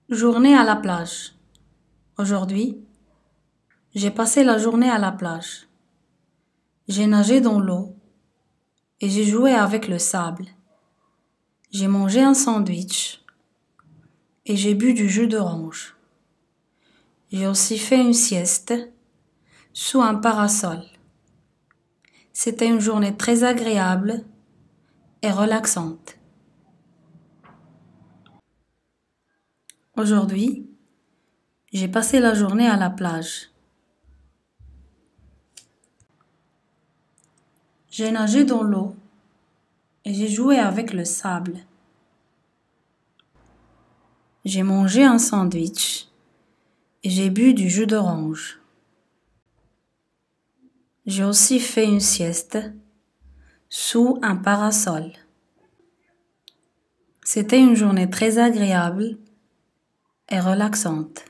Journée à la plage. Aujourd'hui, j'ai passé la journée à la plage. J'ai nagé dans l'eau et j'ai joué avec le sable. J'ai mangé un sandwich et j'ai bu du jus d'orange. J'ai aussi fait une sieste sous un parasol. C'était une journée très agréable et relaxante. Aujourd'hui, j'ai passé la journée à la plage. J'ai nagé dans l'eau et j'ai joué avec le sable. J'ai mangé un sandwich et j'ai bu du jus d'orange. J'ai aussi fait une sieste sous un parasol. C'était une journée très agréable et relaxante.